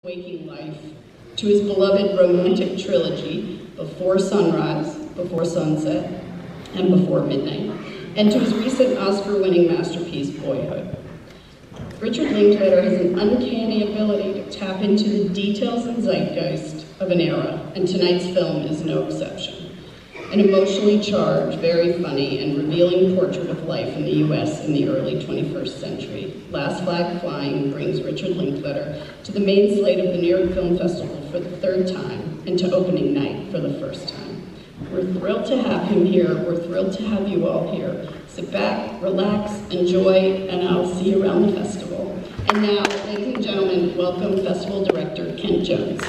waking life, to his beloved romantic trilogy, Before Sunrise, Before Sunset, and Before Midnight, and to his recent Oscar-winning masterpiece, Boyhood. Richard Linklater has an uncanny ability to tap into the details and zeitgeist of an era, and tonight's film is no exception. An emotionally charged, very funny, and revealing portrait of life in the US in the early 21st century. Last Flag Flying brings Richard Linklater to the main slate of the New York Film Festival for the third time, and to opening night for the first time. We're thrilled to have him here. We're thrilled to have you all here. Sit back, relax, enjoy, and I'll see you around the festival. And now, ladies and gentlemen, welcome Festival Director Kent Jones.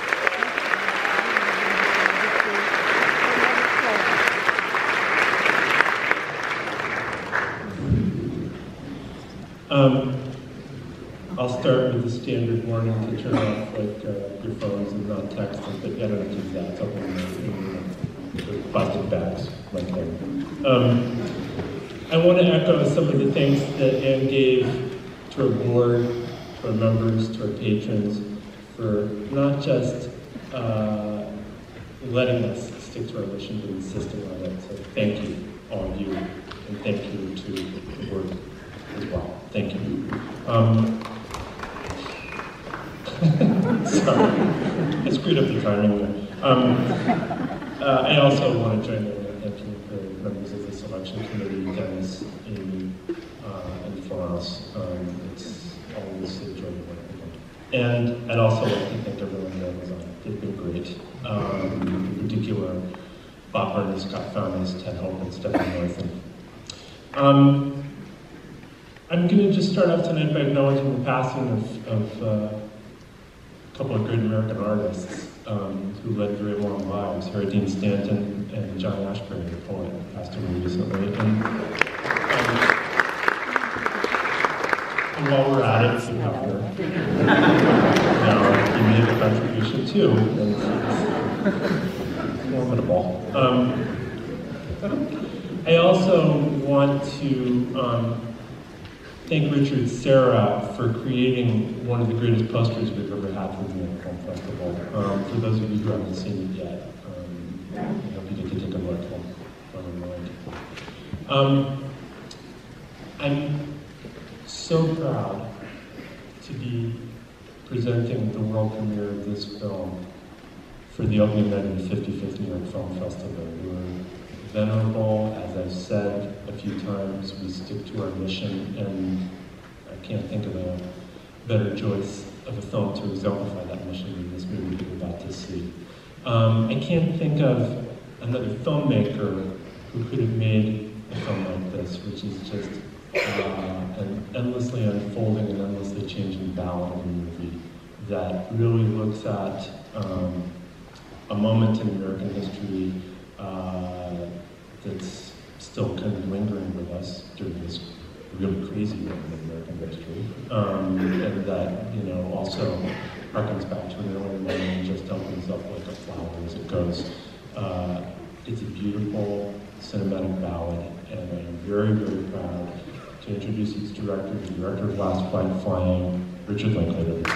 I'll start with the standard warning to turn off your phones and not text them, but I don't do that. It's up in the plastic bags right there. I want to echo some of the thanks that Anne gave to our board, to our members, to our patrons, for not just letting us stick to our mission, but insisting on it. So thank you, all of you, and thank you to the board as well. Thank you. Sorry, I screwed up the timing there. I also want to join in thanking the members of the selection committee, Dennis, Amy, and Florence. It's always a joy to work with them. And I'd also like to thank everyone at Amazon. They've been great. In particular, Bob Burney, Scott Fountas, Ted Hope, and Stephanie Northam. I'm going to just start off tonight by acknowledging the passing of a couple of great American artists who led very long lives. Harry Dean Stanton and John Ashbery, the poet, passed away recently. And while we're at it, you he made a contribution too. It's formidable. I also want to thank Richard Serra for creating one of the greatest posters we've ever had for the New York Film Festival. For those of you who haven't seen it yet, I hope you get to take a look on mind. I'm so proud to be presenting the world premiere of this film for the opening night of the 55th New York Film Festival. We're venerable, as I've said a few times, we stick to our mission, and I can't think of a better choice of a film to exemplify that mission than this movie that we're about to see. I can't think of another filmmaker who could have made a film like this, which is just an endlessly unfolding and endlessly changing ballad of a movie that really looks at a moment in American history that's still kind of lingering with us during this really crazy moment in American history, and that, also harkens back to an earlier moment and just opens up like a flower as it goes. It's a beautiful cinematic ballad, and I'm very, very proud to introduce its director, the director of Last Flag Flying, Richard Linklater.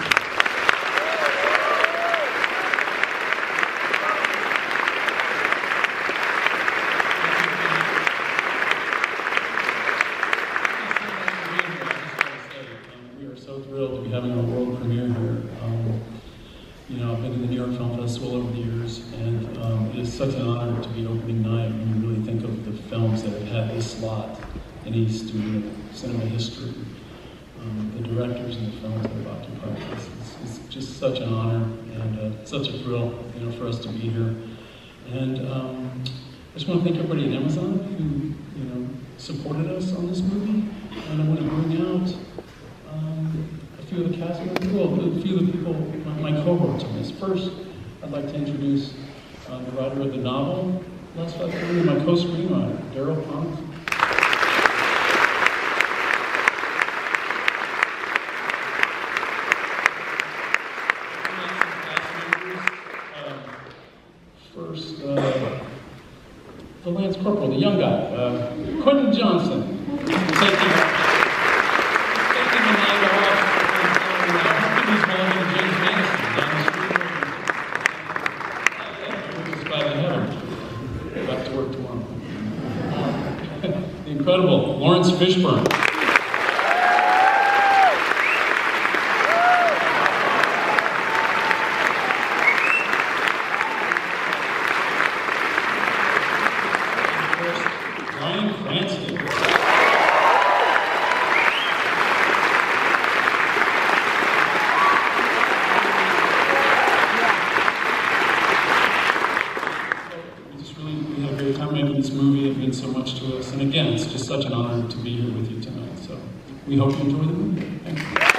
Having our world premiere here. I've been in the New York Film Festival over the years, and it is such an honor to be opening night when you really think of the films that have had this slot in East cinema history. The directors and the films that have occupied this. It's just such an honor and such a thrill, for us to be here. And I just want to thank everybody at Amazon who, supported us on this movie. And I want to bring out a few of the cast members, a few of the people, my cohorts on this. First, I'd like to introduce the writer of the novel, Last Flag Flying, my co-screenwriter, Daryl Punk. First, the Lance Corporal, the young guy, Quentin Johnson. Taking the night off, James Madison. incredible Lawrence Fishburne. Bryan Cranston. We had a great time making this movie. It means so much to us. And again, it's just such an honor to be here with you tonight. So we hope you enjoy the movie. Thank you.